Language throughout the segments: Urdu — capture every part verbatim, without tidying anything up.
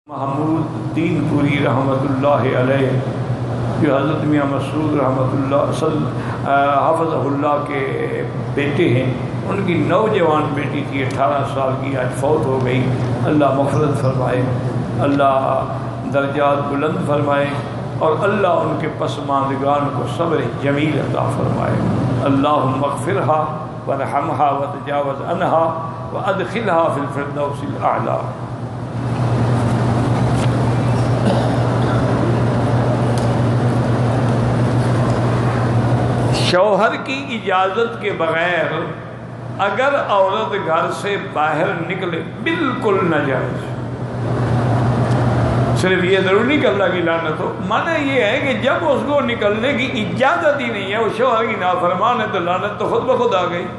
محمود الدین پوری رحمۃ اللہ علیہ جو حضرت میاں مسعود رحمۃ اللہ صلی حافظ اللہ کے بیٹے ہیں، ان کی نوجوان بیٹی تھی اٹھارہ سال کی، آج فوت ہو گئی۔ اللہ مغفرت فرمائے، اللہ درجات بلند فرمائے، اور اللہ ان کے پسماندگان کو صبر جمیل عطا فرمائے۔ اللہم اغفرہا ورحمہا وتجاوز عنہا وادخلہا فی الفردوس الاعلی۔ شوہر کی اجازت کے بغیر اگر عورت گھر سے باہر نکلے بالکل ناجائز، صرف یہ ضرور نہیں کہ اللہ کی لعنت ہو، معنی یہ ہے کہ جب اس کو نکلنے کی اجازت ہی نہیں ہے، وہ شوہر کی نافرمان ہے، تو لعنت تو خود بخود آ گئی۔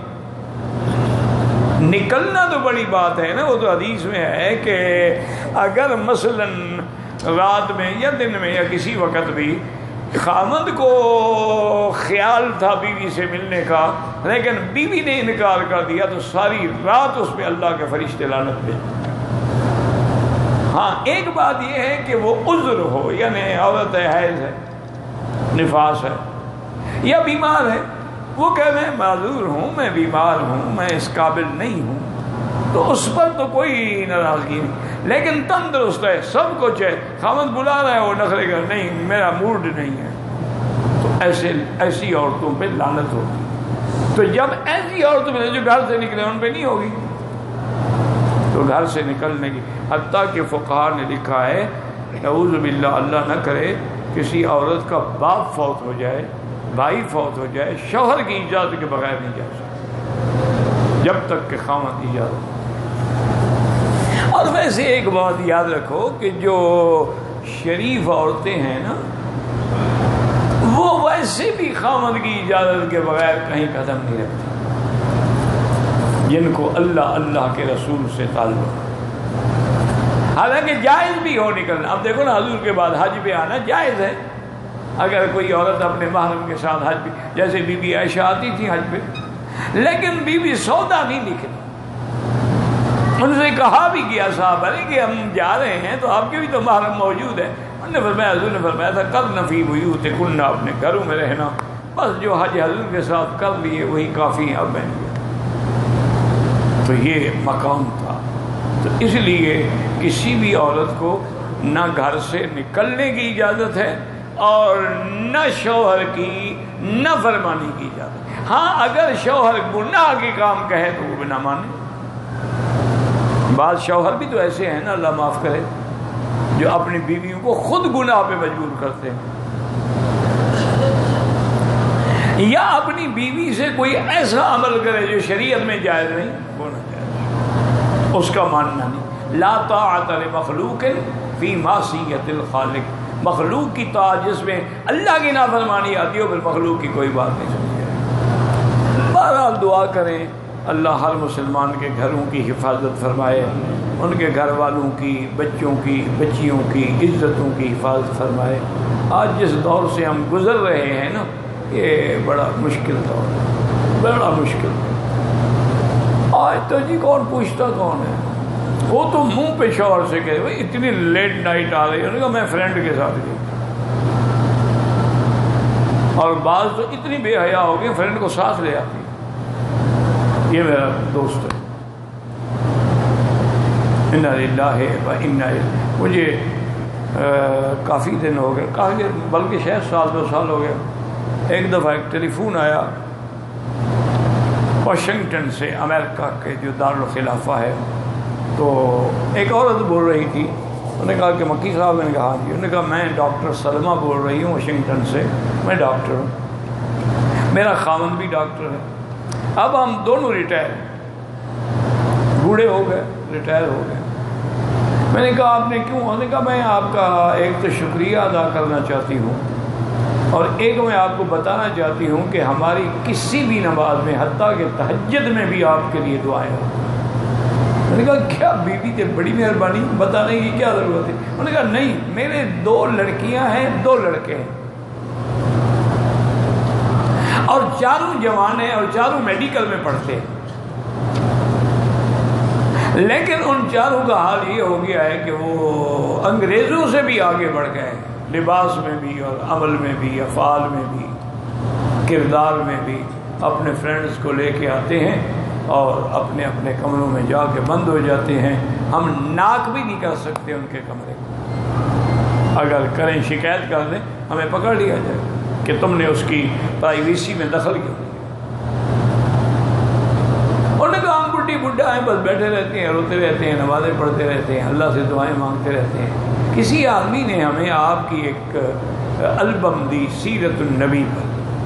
نکلنا تو بڑی بات ہے نا، وہ تو حدیث میں ہے کہ اگر مثلا رات میں یا دن میں یا کسی وقت بھی خامد کو خیال تھا بیوی سے ملنے کا، لیکن بیوی نے انکار کر دیا، تو ساری رات اس پہ اللہ کے فرشتے لعنت پہ۔ ہاں ایک بات یہ ہے کہ وہ عذر ہو، یعنی عورت ہے، حیض ہے، نفاس ہے یا بیمار ہے، وہ کہہ میں معذور ہوں، میں بیمار ہوں، میں اس قابل نہیں ہوں، تو اس پر تو کوئی ناراضگی نہیں۔ لیکن تندرست ہے، سب کچھ ہے، خامد بلا رہا ہے، وہ نخرے کر نہیں میرا موڈ نہیں ہے، تو ایسے ایسی عورتوں پہ لعنت ہوگی۔ تو جب ایسی عورتوں پہ جو گھر سے نکلے ان پہ نہیں ہوگی، تو گھر سے نکلنے کی، حتیٰ کہ فقہاء نے لکھا ہے نعوذ باللہ اللہ نہ کرے کسی عورت کا باپ فوت ہو جائے، بھائی فوت ہو جائے، شوہر کی اجازت کے بغیر نہیں جا سکتا جب تک کہ خامد اجازت۔ اور ویسے ایک بات یاد رکھو کہ جو شریف عورتیں ہیں نا، وہ ویسے بھی خامد کی اجازت کے بغیر کہیں قدم نہیں رکھتی، جن کو اللہ اللہ کے رسول سے تعلق، حالانکہ جائز بھی ہو نکلنا۔ اب دیکھو نا، حضور کے بعد حج پہ آنا جائز ہے، اگر کوئی عورت اپنے محرم کے ساتھ حج پہ، جیسے بی بی عائشہ آتی تھی حج پہ، لیکن بی بی سودا نہیں نکلی، ان سے کہا بھی کیا صاحب نے کہ ہم جا رہے ہیں تو آپ کے بھی تو محرم موجود ہے، انہوں نے فرمایا، حضور نے فرمایا تھا کرنا فی بیوتکن، اپنے گھروں میں رہنا، بس جو حج حضور کے ساتھ کر لیے وہی کافی ہے۔ اب میں تو یہ مقام تھا، تو اس لیے کسی بھی عورت کو نہ گھر سے نکلنے کی اجازت ہے اور نہ شوہر کی نہ فرمانی کی اجازت۔ ہاں اگر شوہر گناہ کے کام کہے تو وہ بھی نہ مانے۔ بعض شوہر بھی تو ایسے ہیں نا، اللہ معاف کرے، جو اپنی بیویوں کو خود گناہ پہ مجبور کرتے ہیں، یا اپنی بیوی سے کوئی ایسا عمل کرے جو شریعت میں جائز نہیں، وہ نہ جائز، اس کا ماننا نہیں۔ لا طاعت لمخلوق فی معصیت الخالق، مخلوق کی طاعت جس میں اللہ کی نافرمانی آتی ہے، پھر مخلوق کی کوئی بات نہیں سمجھے۔ بہرحال دعا کریں اللہ ہر مسلمان کے گھروں کی حفاظت فرمائے، ان کے گھر والوں کی، بچوں کی، بچیوں کی عزتوں کی حفاظت فرمائے۔ آج جس دور سے ہم گزر رہے ہیں نا، یہ بڑا مشکل دور ہے، بڑا مشکل۔ آج تو جی کون پوچھتا کون ہے، وہ تو منہ پہ شوہر سے کہے بھائی اتنی لیٹ نائٹ آ رہی ہے، انہوں نے کہا میں فرینڈ کے ساتھ گئی، اور بعض تو اتنی بے حیا ہو گئی فرینڈ کو ساتھ لے آتی، یہ میرا دوست ہے۔ انا للہ و انا الیہ، مجھے کافی دن ہو گئے، کافی بلکہ شاید سال دو سال ہو گئے، ایک دفعہ ایک ٹیلی فون آیا واشنگٹن سے، امریکہ کے جو دارالخلافہ ہے، تو ایک عورت بول رہی تھی، انہوں نے کہا کہ مکی صاحب، میں نے کہا جی، انہوں نے کہا میں ڈاکٹر سلمہ بول رہی ہوں واشنگٹن سے، میں ڈاکٹر ہوں، میرا خاوند بھی ڈاکٹر ہے، اب ہم دونوں ریٹائر ہیں، بوڑھے ہو گئے، ریٹائر ہو گئے۔ میں نے کہا آپ نے کیوں؟ انہوں نے کہا میں آپ کا ایک تو شکریہ ادا کرنا چاہتی ہوں، اور ایک میں آپ کو بتانا چاہتی ہوں کہ ہماری کسی بھی نماز میں، حتیٰ کہ تہجد میں بھی آپ کے لیے دعائیں ہوتی ہیں۔ میں نے کہا کیا بیوی تے بڑی مہربانی، بتانے کی کیا ضرورت ہے؟ انہوں نے کہا نہیں، میرے دو لڑکیاں ہیں، دو لڑکے ہیں، اور چاروں جوان ہیں اور چاروں میڈیکل میں پڑھتے ہیں، لیکن ان چاروں کا حال یہ ہو گیا ہے کہ وہ انگریزوں سے بھی آگے بڑھ گئے، لباس میں بھی اور عمل میں بھی، افعال میں بھی، کردار میں بھی۔ اپنے فرینڈز کو لے کے آتے ہیں اور اپنے اپنے کمروں میں جا کے بند ہو جاتے ہیں۔ ہم ناک بھی نہیں کر سکتے ان کے کمرے کو، اگر کریں شکایت کر دیں ہمیں پکڑ لیا جائے کہ تم نے اس کی پرائیویسی میں دخل کیوں کیا۔ انہوں نے کہا ہم بڈھی بڈھا ہیں، بس بیٹھے رہتے ہیں، روتے رہتے ہیں، نمازیں پڑھتے رہتے ہیں، اللہ سے دعائیں مانگتے رہتے ہیں۔ کسی آدمی نے ہمیں آپ کی ایک البم دی سیرت النبی پر،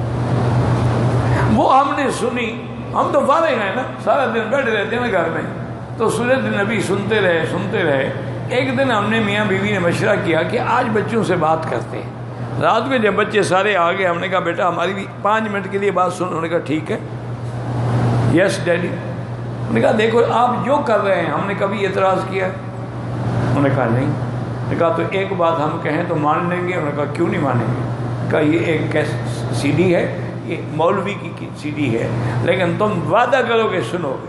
وہ ہم نے سنی۔ ہم تو فارغ ہیں نا، سارا دن بیٹھے رہتے ہیں نا گھر میں، تو سیرت النبی سنتے رہے سنتے رہے۔ ایک دن ہم نے میاں بیوی نے مشورہ کیا کہ آج بچوں سے بات کرتے ہیں۔ رات میں جب بچے سارے آ گئے، ہم نے کہا بیٹا ہماری بھی پانچ منٹ کے لیے بات سن۔ انہوں نے کہا ٹھیک ہے، یس ڈیڈی۔ انہوں نے کہا دیکھو آپ جو کر رہے ہیں ہم نے کبھی اعتراض کیا؟ انہوں نے کہا نہیں۔ انہوں نے کہا تو ایک بات ہم کہیں تو مان لیں گے؟ انہوں نے کہا کیوں نہیں مانیں گے؟ کہا یہ ایک سی ڈی ہے، یہ مولوی کی سی ڈی ہے، لیکن تم وعدہ کرو کہ سنو گے۔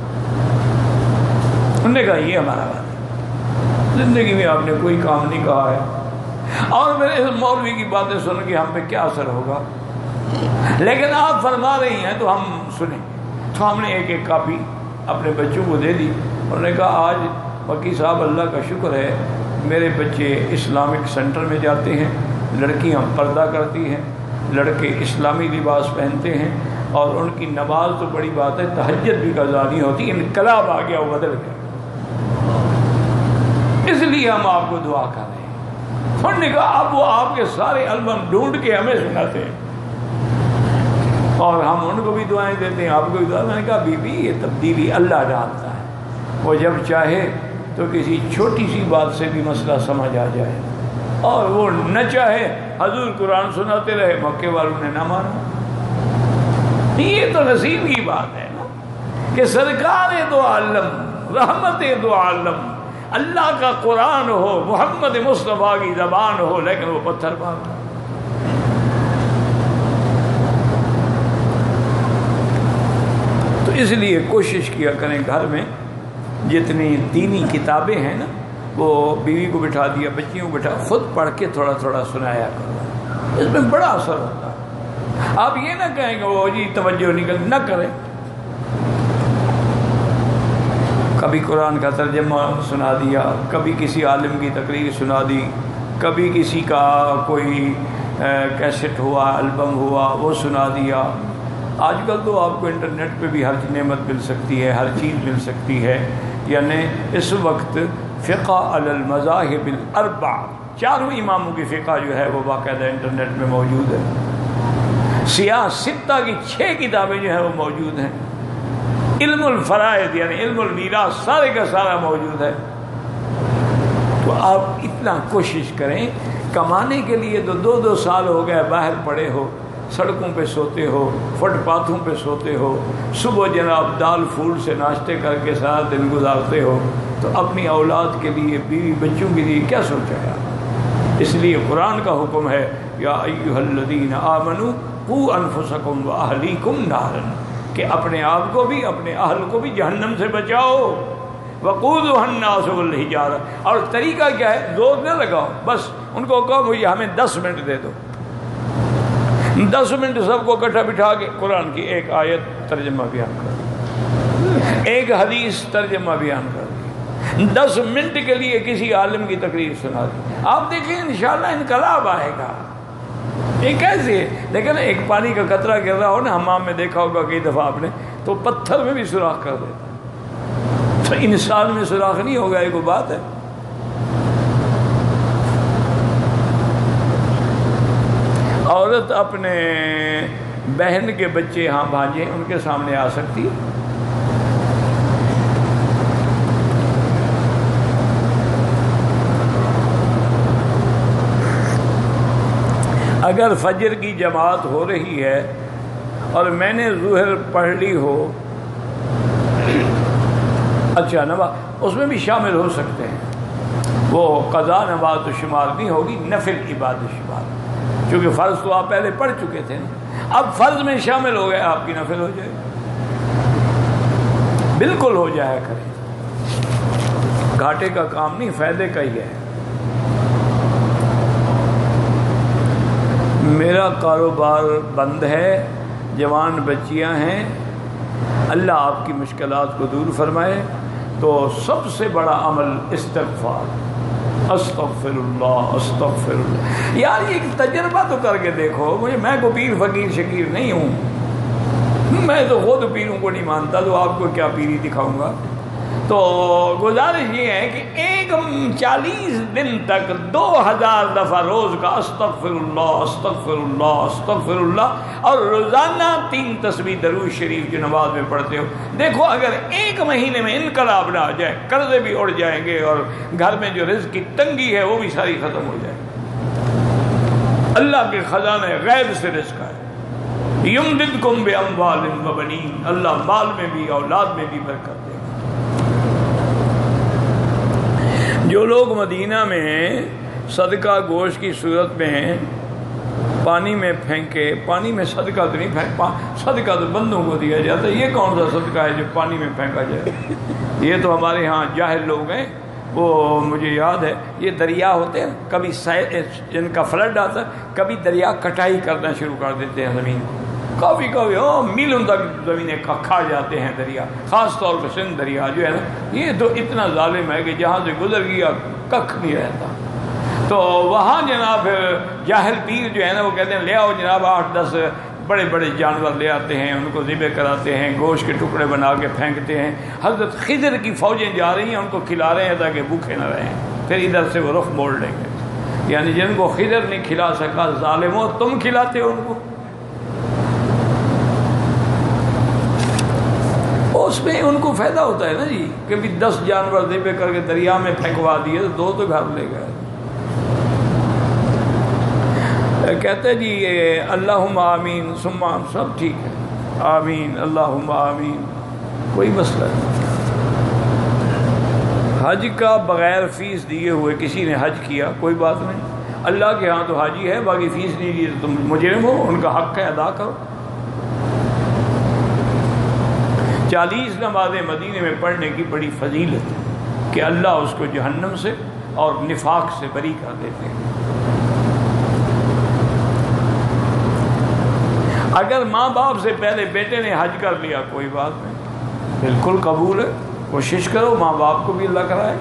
انہوں نے کہا یہ ہمارا وعدہ، زندگی میں آپ نے کوئی کام نہیں کہا ہے اور میرے اس مولوی کی باتیں سن کے ہم پہ کیا اثر ہوگا، لیکن آپ فرما رہی ہیں تو ہم سنیں۔ تو ہم نے ایک ایک کاپی اپنے بچوں کو دے دی۔ انہوں نے کہا آج وکی صاحب اللہ کا شکر ہے میرے بچے اسلامک سینٹر میں جاتے ہیں، لڑکیاں پردہ کرتی ہیں، لڑکے اسلامی لباس پہنتے ہیں، اور ان کی نماز تو بڑی بات ہے، تہجد بھی قضا نہیں ہوتی۔ انقلاب آ گیا، وہ بدل گیا، اس لیے ہم آپ کو دعا کر رہے ہیں۔ انہوں نے کہا اب وہ آپ کے سارے البم ڈھونڈ کے ہمیں سناتے ہیں اور ہم ان کو بھی دعائیں دیتے ہیں، آپ کو بھی دعائیں۔ میں نے کہا بی بی یہ تبدیلی اللہ ڈالتا ہے، وہ جب چاہے تو کسی چھوٹی سی بات سے بھی مسئلہ سمجھ آ جائے، اور وہ نہ چاہے حضور قرآن سناتے رہے، مکے والوں نے نہ مانا۔ یہ تو نصیب کی بات ہے نا کہ سرکار دو عالم، رحمت دو عالم، اللہ کا قرآن ہو، محمد مصطفیٰ کی زبان ہو، لیکن وہ پتھر مارتا۔ تو اس لیے کوشش کیا کریں گھر میں جتنی دینی کتابیں ہیں نا، وہ بیوی کو بٹھا دیا، بچیوں کو بٹھا، خود پڑھ کے تھوڑا تھوڑا سنایا کرو، اس میں بڑا اثر ہوتا ہے۔ آپ یہ نہ کہیں کہ وہ جی توجہ نکل نہ کریں۔ کبھی قرآن کا ترجمہ سنا دیا، کبھی کسی عالم کی تقریر سنا دی، کبھی کسی کا کوئی کیسٹ ہوا، البم ہوا، وہ سنا دیا۔ آج کل تو آپ کو انٹرنیٹ پہ بھی ہر نعمت مل سکتی ہے، ہر چیز مل سکتی ہے۔ یعنی اس وقت فقہ علی المذاہب الاربع، چاروں اماموں کی فقہ جو ہے وہ باقاعدہ انٹرنیٹ میں موجود ہے۔ سیاہ ستہ کی چھ کتابیں جو ہیں وہ موجود ہیں۔ علم الفرائض یعنی علم المیراث سارے کا سارا موجود ہے۔ تو آپ اتنا کوشش کریں، کمانے کے لیے تو دو دو سال ہو گئے باہر پڑے ہو، سڑکوں پہ سوتے ہو، فٹ پاتھوں پہ سوتے ہو، صبح جناب دال پھول سے ناشتے کر کے سارا دن گزارتے ہو، تو اپنی اولاد کے لیے، بیوی بچوں کے لیے کیا سوچا ہے؟ اس لیے قرآن کا حکم ہے یا ایھا الذین آمنوا قوا انفسکم واہلیکم نارا، کہ اپنے آپ کو بھی اپنے اہل کو بھی جہنم سے بچاؤ۔ وقودھا الناس والحجارہ، اور طریقہ کیا ہے؟ زور نہ لگاؤ، بس ان کو کہو مجھے ہمیں دس منٹ دے دو، دس منٹ سب کو اکٹھا بٹھا کے قرآن کی ایک آیت ترجمہ بیان کر دی، ایک حدیث ترجمہ بیان کر دی، دس منٹ کے لیے کسی عالم کی تقریر سنا دی۔ آپ دیکھیں انشاءاللہ انقلاب آئے گا۔ یہ کیسے ہے؟ لیکن ایک پانی کا قطرہ گر رہا ہو نا، حمام میں دیکھا ہوگا کئی دفعہ آپ نے، تو پتھر میں بھی سوراخ کر دیتا، تو انسان میں سوراخ نہیں ہوگا، یہ کوئی بات ہے؟ عورت اپنے بہن کے بچے ہاں بھانجے ان کے سامنے آ سکتی ہے؟ اگر فجر کی جماعت ہو رہی ہے اور میں نے ظہر پڑھ لی ہو، اچھا نماز اس میں بھی شامل ہو سکتے ہیں، وہ قضا نماز تو شمار نہیں ہوگی، نفل عبادت شمار، کیونکہ فرض تو آپ پہلے پڑھ چکے تھے نا، اب فرض میں شامل ہو گئے، آپ کی نفل ہو جائے، بالکل ہو جایا کرے، گھاٹے کا کام نہیں، فائدے کا ہی ہے۔ میرا کاروبار بند ہے، جوان بچیاں ہیں، اللہ آپ کی مشکلات کو دور فرمائے، تو سب سے بڑا عمل استغفار، استغفر اللہ استغفر اللہ۔ یار یہ ایک تجربہ تو کر کے دیکھو، مجھے میں کو پیر فقیر شکیر نہیں ہوں، میں تو خود پیروں کو نہیں مانتا، تو آپ کو کیا پیری دکھاؤں گا۔ تو گزارش یہ ہے کہ ایک چالیس دن تک دو ہزار دفعہ روز کا استغفر اللہ استغفر اللہ استغفر اللہ، اور روزانہ تین تسبیح درود شریف جو نماز میں پڑھتے ہو، دیکھو اگر ایک مہینے میں انقلاب نہ آ جائے، قرضے بھی اڑ جائیں گے اور گھر میں جو رزق کی تنگی ہے وہ بھی ساری ختم ہو جائے۔ اللہ کے خزانے غیب سے رزق ہے، یمددکم باموال وبنین، اللہ مال میں بھی اولاد میں بھی برکت دے۔ جو لوگ مدینہ میں صدقہ گوشت کی صورت میں پانی میں پھینکے، پانی میں صدقہ تو نہیں پھینک، صدقہ تو بندوں کو دیا جاتا ہے، یہ کون سا صدقہ ہے جو پانی میں پھینکا جائے؟ یہ تو ہمارے ہاں جاہل لوگ ہیں، وہ مجھے یاد ہے یہ دریا ہوتے ہیں، کبھی جن کا فلڈ آتا ہے، کبھی دریا کٹائی کرنا شروع کر دیتے ہیں زمین، کافی کافی ہاں میلوں تک زمینیں کھا جاتے ہیں دریا، خاص طور پہ سندھ دریا جو ہے نا، یہ تو اتنا ظالم ہے کہ جہاں سے گزر گیا ککھ نہیں رہتا۔ تو وہاں جناب جاہل پیر جو ہے نا وہ کہتے ہیں لے آؤ جناب آٹھ دس بڑے بڑے جانور لے آتے ہیں، ان کو ذبح کراتے ہیں، گوشت کے ٹکڑے بنا کے پھینکتے ہیں، حضرت خضر کی فوجیں جا رہی ہیں ان کو کھلا رہے ہیں تاکہ بھوکے نہ رہیں، پھر ادھر سے وہ رخ موڑ لیں گے، یعنی جن کو خضر نہیں کھلا سکا ظالموں تم کھلاتے ہو ان کو۔ اس میں ان کو فائدہ ہوتا ہے نا جی، کہ بھی دس جانور ذبح کر کے دریا میں پھینکوا دیے تو دو تو گھر لے گئے۔ کہتے جی اللہم آمین ثم سب ٹھیک ہے، آمین اللہم آمین، کوئی مسئلہ نہیں۔ حج کا بغیر فیس دیے ہوئے کسی نے حج کیا، کوئی بات نہیں، اللہ کے ہاں تو حاجی ہے، باقی فیس نہیں دی تو تم مجرم ہو، ان کا حق ہے ادا کرو۔ چالیس نمازیں مدینے میں پڑھنے کی بڑی فضیلت ہے کہ اللہ اس کو جہنم سے اور نفاق سے بری کر دیتے ہیں۔ اگر ماں باپ سے پہلے بیٹے نے حج کر لیا کوئی بات نہیں، بالکل قبول ہے، کوشش کرو ماں باپ کو بھی اللہ کرائے۔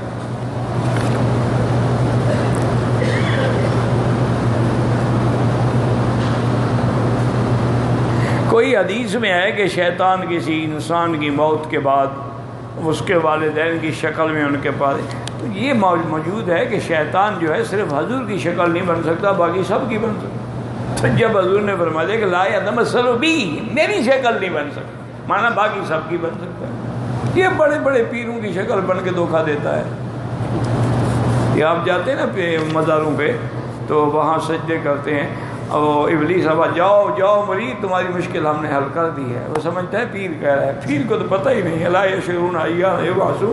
کوئی حدیث میں ہے کہ شیطان کسی انسان کی موت کے بعد اس کے والدین کی شکل میں ان کے پاس، یہ موجود ہے کہ شیطان جو ہے صرف حضور کی شکل نہیں بن سکتا، باقی سب کی بن سکتا۔ جب حضور نے فرمایا کہ لا یتمثل بی، میری شکل نہیں بن سکتا، مانا باقی سب کی بن سکتا ہے۔ یہ بڑے بڑے پیروں کی شکل بن کے دھوکہ دیتا ہے۔ یہ آپ جاتے ہیں نا مزاروں پہ تو وہاں سجدے کرتے ہیں، اور ابلیس اب جاؤ جاؤ مرید تمہاری مشکل ہم نے حل کر دی ہے، وہ سمجھتا ہے پیر کہہ رہا ہے، پیر کو تو پتہ ہی نہیں ہے، لا یشعرون ایان یبعثون۔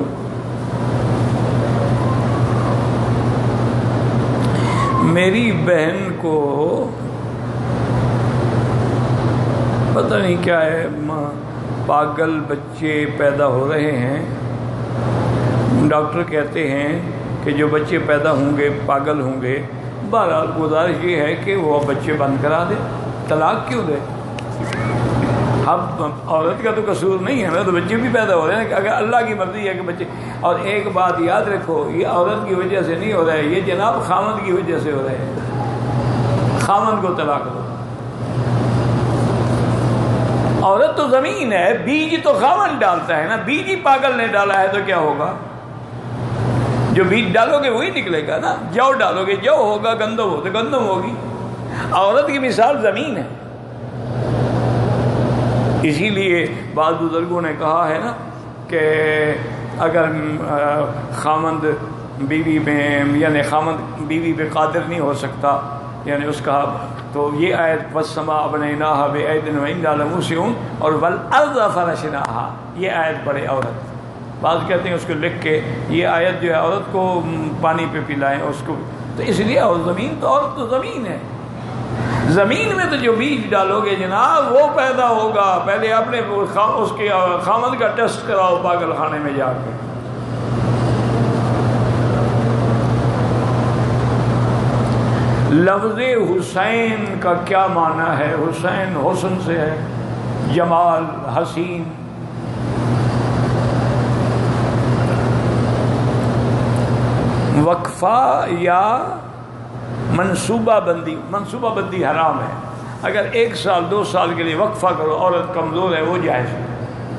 میری بہن کو پتہ نہیں کیا ہے، پاگل بچے پیدا ہو رہے ہیں، ڈاکٹر کہتے ہیں کہ جو بچے پیدا ہوں گے پاگل ہوں گے۔ بہرحال گزارش یہ ہے کہ وہ بچے بند کرا دے، طلاق کیوں دے؟ اب عورت کا تو قصور نہیں ہے نا، تو بچے بھی پیدا ہو رہے ہیں، اگر اللہ کی مرضی ہے کہ بچے۔ اور ایک بات یاد رکھو، یہ عورت کی وجہ سے نہیں ہو رہا ہے، یہ جناب خامند کی وجہ سے ہو رہے ہیں، خامند کو طلاق دو۔ عورت تو زمین ہے، بیج تو خامند ڈالتا ہے نا، بیج ہی پاگل نے ڈالا ہے تو کیا ہوگا؟ جو بیج ڈالو گے وہی نکلے گا نا، جو ڈالو گے جو ہوگا، گندم ہو تو گندم ہوگی۔ عورت کی مثال زمین ہے، اسی لیے بعض بزرگوں نے کہا ہے نا کہ اگر خامند بیوی میں یعنی خامند بیوی پہ قادر نہیں ہو سکتا، یعنی اس کا، تو یہ آیت وَالسَّمَاءَ بَنَيْنَاهَا بِأَيْدٍ وَإِنَّا لَمُوسِعُونَ اور وَالْأَرْضَ فَرَشْنَاهَا، یہ آیت پڑھے عورت۔ بعض کہتے ہیں اس کو لکھ کے یہ آیت جو ہے عورت کو پانی پہ پلائیں اس کو، تو اس لیے اور زمین تو عورت تو زمین ہے، زمین میں تو جو بیج ڈالو گے جناب وہ پیدا ہوگا۔ پہلے اپنے اس کے خامد کا ٹیسٹ کراؤ پاگل خانے میں جا کے۔ لفظ حسین کا کیا معنی ہے؟ حسین حسن سے ہے، جمال، حسین۔ وقفہ یا منصوبہ بندی، منصوبہ بندی حرام ہے۔ اگر ایک سال دو سال کے لیے وقفہ کرو، عورت کمزور ہے، وہ جائز ہے۔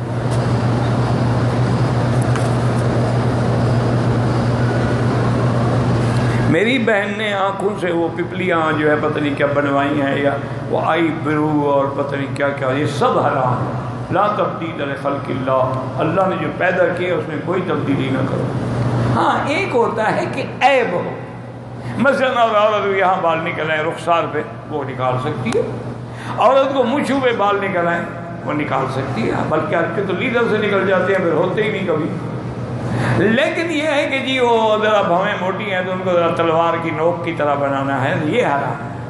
میری بہن نے آنکھوں سے وہ پپلیاں جو ہے پتہ نہیں کیا بنوائی ہیں، یا وہ آئی برو اور پتہ نہیں کیا کیا، یہ سب حرام ہے۔ لا تبدیل لخلق اللہ، اللہ نے جو پیدا کیا اس میں کوئی تبدیلی نہ کرو۔ ہاں ایک ہوتا ہے کہ عیب ہو، مثلاً اور عورت کو یہاں بال نکل آئے رخسار پہ، وہ نکال سکتی ہے۔ عورت کو منچھو پہ بال نکل آئے، وہ نکال سکتی ہے، بلکہ آپ کے تو لیڈر سے نکل جاتے ہیں، پھر ہوتے ہی نہیں کبھی۔ لیکن یہ ہے کہ جی وہ ذرا بھویں موٹی ہیں تو ان کو ذرا تلوار کی نوک کی طرح بنانا ہے، یہ حرام ہے۔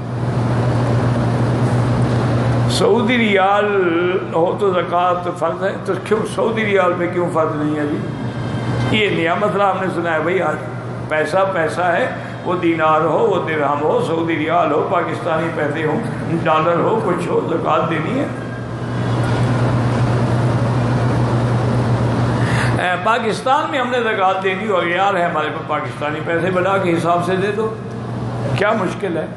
سعودی ریال ہو تو زکوٰۃ فرض ہے، تو کیوں سعودی ریال پہ کیوں فرض نہیں ہے جی؟ یہ نیا مسئلہ ہم نے سنا ہے بھائی، آج پیسہ پیسہ ہے، وہ دینار ہو، وہ درہم ہو، سعودی ریال ہو، پاکستانی پیسے ہوں، ڈالر ہو، کچھ ہو، زکوٰۃ دینی ہے۔ پاکستان میں ہم نے زکوٰۃ دینی اور یار ہے ہمارے پاس پاکستانی پیسے بنا کے حساب سے دے دو، کیا مشکل ہے؟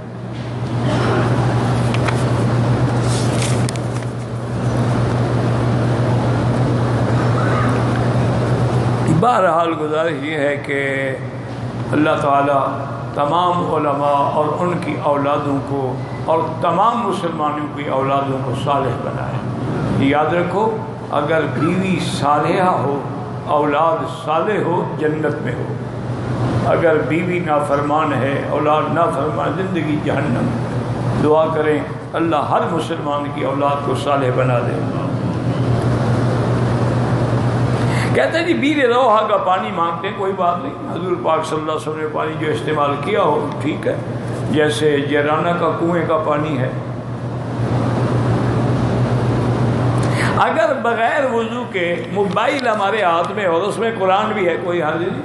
بہرحال گزارش یہ ہے کہ اللہ تعالیٰ تمام علماء اور ان کی اولادوں کو اور تمام مسلمانوں کی اولادوں کو صالح بنائے۔ یاد رکھو، اگر بیوی صالحہ ہو، اولاد صالح ہو، جنت میں ہو۔ اگر بیوی نافرمان ہے، اولاد نافرمان، زندگی جہنم۔ دعا کریں اللہ ہر مسلمان کی اولاد کو صالح بنا دے۔ کہتے ہیں جی بیر روحہ کا پانی مانگتے ہیں، کوئی بات نہیں، حضور پاک صلی اللہ علیہ وسلم نے پانی جو استعمال کیا ہو ٹھیک ہے، جیسے جیرانہ کا کنویں کا پانی ہے۔ اگر بغیر وضو کے موبائل ہمارے ہاتھ میں اور اس میں قرآن بھی ہے، کوئی حرج نہیں۔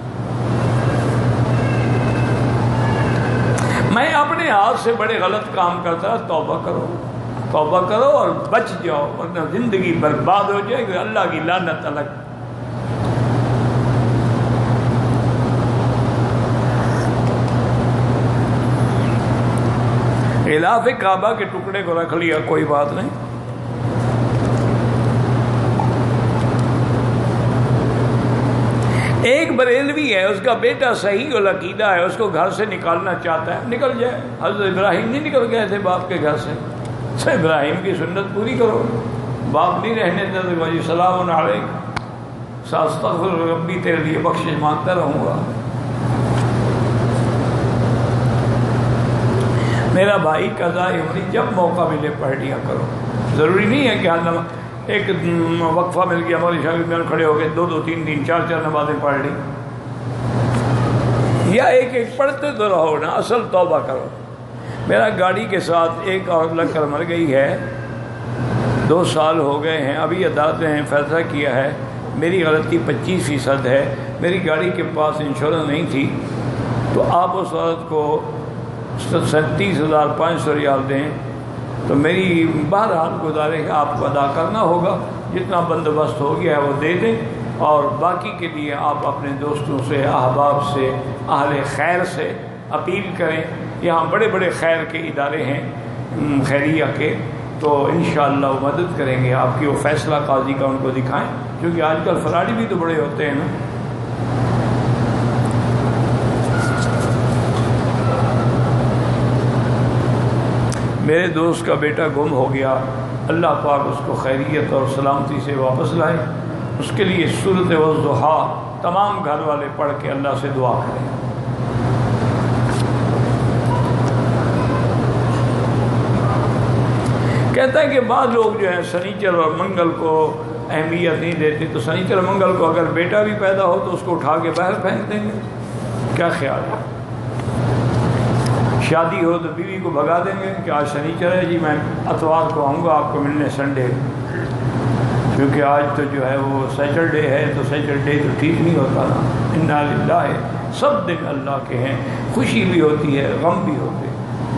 میں اپنے ہاتھ سے بڑے غلط کام کرتا، توبہ کرو، توبہ کرو اور بچ جاؤ، ورنہ زندگی برباد ہو جائے گی، اللہ کی لعنت الگ۔ غلاف کعبہ کے ٹکڑے کو رکھ لیا، کوئی بات نہیں۔ ایک بریلوی ہے، اس کا بیٹا صحیح العقیدہ ہے، اس کو گھر سے نکالنا چاہتا ہے، نکل جائے۔ حضرت ابراہیم نہیں نکل گئے تھے باپ کے گھر سے؟ سے ابراہیم کی سنت پوری کرو، باپ نہیں رہنے دیتے، جی سلام علیک، ساستغفر ربی، تیرے لیے بخشش مانگتا رہوں گا۔ میرا بھائی قضاء عمری جب موقع ملے پڑھ لیا کرو، ضروری نہیں ہے کہ ہر ایک وقفہ مل گیا ہماری شاگرد میں کھڑے ہو گئے دو دو تین تین چار چار نمازیں پڑھ لی، یا ایک ایک پڑھتے تو رہو نا، اصل توبہ کرو۔ میرا گاڑی کے ساتھ ایک عورت لگ کر مر گئی ہے، دو سال ہو گئے ہیں، ابھی عدالت نے فیصلہ کیا ہے میری غلطی پچیس فیصد ہے، میری گاڑی کے پاس انشورنس نہیں تھی، تو آپ اس عورت کو سینتیس ہزار پانچ سو ریال دیں۔ تو میری بہرحال گزارش ہے آپ کو ادا کرنا ہوگا، جتنا بندوبست ہو گیا ہے وہ دے دیں، اور باقی کے لیے آپ اپنے دوستوں سے، احباب سے، اہل خیر سے اپیل کریں۔ یہاں بڑے بڑے خیر کے ادارے ہیں خیریہ کے، تو انشاءاللہ وہ مدد کریں گے آپ کی، وہ فیصلہ قاضی کا ان کو دکھائیں، کیونکہ آج کل فراڈی بھی تو بڑے ہوتے ہیں نا۔ میرے دوست کا بیٹا گم ہو گیا، اللہ پاک اس کو خیریت اور سلامتی سے واپس لائے، اس کے لیے سورۃ والضحیٰ تمام گھر والے پڑھ کے اللہ سے دعا کریں۔ کہتا ہے کہ بعض لوگ جو ہیں سنیچر اور منگل کو اہمیت نہیں دیتے، تو سنیچر اور منگل کو اگر بیٹا بھی پیدا ہو تو اس کو اٹھا کے باہر پھینک دیں گے، کیا خیال ہے؟ شادی ہو تو بیوی کو بھگا دیں گے کہ آج سنیچر ہے جی، میں اتوار کو آؤں گا آپ کو ملنے سنڈے، کیونکہ آج تو جو ہے وہ سیٹرڈے ہے، تو سیٹرڈے تو ٹھیک نہیں ہوتا نا۔ انا للہ سب دن اللہ کے ہیں، خوشی بھی ہوتی ہے، غم بھی ہوتے ہیں۔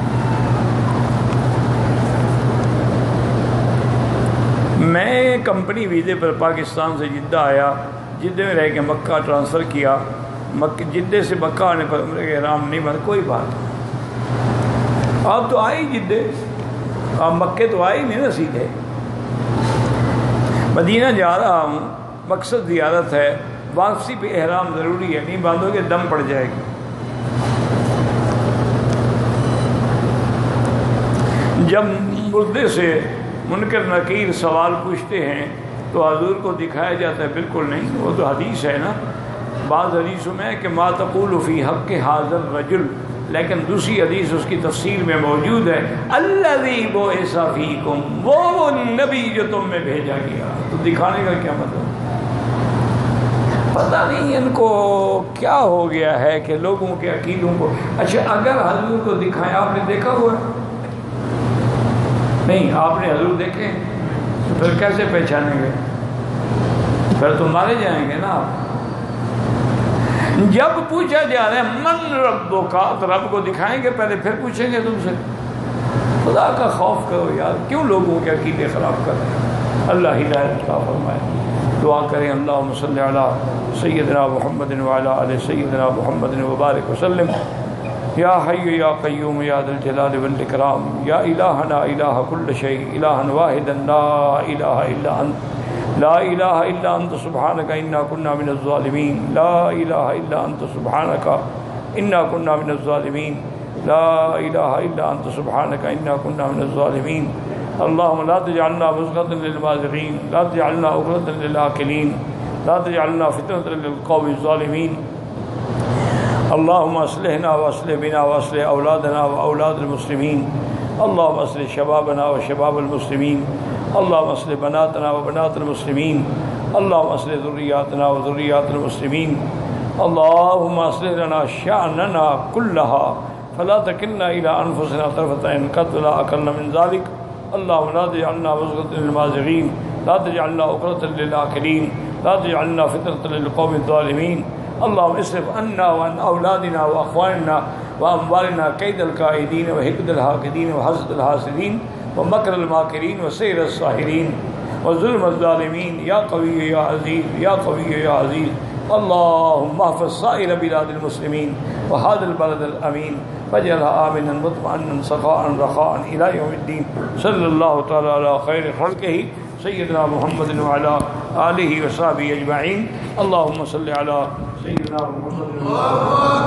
میں کمپنی ویزے پر پاکستان سے جدہ آیا، جدہ میں رہ کے مکہ ٹرانسفر کیا، مکہ جدہ سے مکہ آنے پر عمرہ کے احرام نہیں بنا، کوئی بات نہیں، آپ تو آئے ہی جدہ، آپ مکے تو آئے ہی نہیں نا سیدھے۔ مدینہ جا رہا ہوں، مقصد زیارت ہے، واپسی پہ احرام ضروری ہے، نہیں باندھو گے دم پڑ جائے گی۔ جب مردے سے منکر نکیر سوال پوچھتے ہیں تو حضور کو دکھایا جاتا ہے بالکل نہیں، وہ تو حدیث ہے نا، بعض حدیثوں میں کہ ما تقول فی حق حاضر الرجل، لیکن دوسری حدیث اس کی تفسیر میں موجود ہے الذی بعث فیکم، وہ نبی جو تم میں بھیجا گیا۔ تو دکھانے کا کیا مطلب؟ پتہ نہیں ان کو کیا ہو گیا ہے کہ لوگوں کے عقیدوں کو، اچھا اگر حضور کو دکھایا، آپ نے دیکھا ہوا ہے؟ نہیں، آپ نے حضور دیکھے تو پھر کیسے پہچانیں گے؟ پھر تو مارے جائیں گے نا آپ۔ جب پوچھا جا رہا ہے من ربک، تو رب کو دکھائیں گے پہلے، پھر پوچھیں گے تم سے؟ خدا کا خوف کرو یار، کیوں لوگوں کے عقیدے خراب کر رہے ہیں؟ اللہ ہدایت عطا فرمائے۔ دعا کریں اللہم صلی علی سیدنا محمد وعلی آل سیدنا محمد وبارک وسلم۔ یا حی یا قیوم یا ذا الجلال والاکرام، یا الہنا الہ کل شیء، الہا واحدا لا الہ الا انت، لا الہ الا انت سبحانک انا کنا من الظالمین، لا الہ الا انت سبحانک انا کنا من الظالمین، لا الہ الا انت سبحانک انا کنا من الظالمین۔ اللہم لا تجعلنا مزغة للمازغین، لا تجعلنا عقدة للآکلین، لا تجعلنا فتنة للقوم الظالمین۔ اللہم اصلحنا واصلح بنا واصلح اولادنا واولاد المسلمین، اللہم اصلح شبابنا وشباب المسلمین، اللہم اصلح بناتنا وبنات المسلمین، اللہم اصلح ذریاتنا وذریات المسلمین، اللہم اصلح لنا شأننا كلها فلا تکلنا الى انفسنا طرفة عین قط ولا اقل من ذلك، اللہم لا تجعلنا مزغة للمازغین، لا تجعلنا عقدة للآکلین، لا تجعلنا فتنة للقوم الظالمین۔ اللہم اصرف عنا وعن اولادنا واخواننا واموالنا کید القائدین وحقد الحاقدین وحسد الحاسدین ومکر الماکرین وسحر الساحرین وظلم الظالمین، یا قوی یا عزیز، یا قوی یا عزیز۔ اللہم احفظ سائر بلاد المسلمین وهذا البلد الامین واجعلها آمنا مطمئنا سخاء رخاء الى یوم الدین۔ صلی اللہ تعالی علی خیر خلقہ سیدنا محمد وعلی آلہ وصحبہ اجمعین۔ اللہم صلی علی سیدنا محمد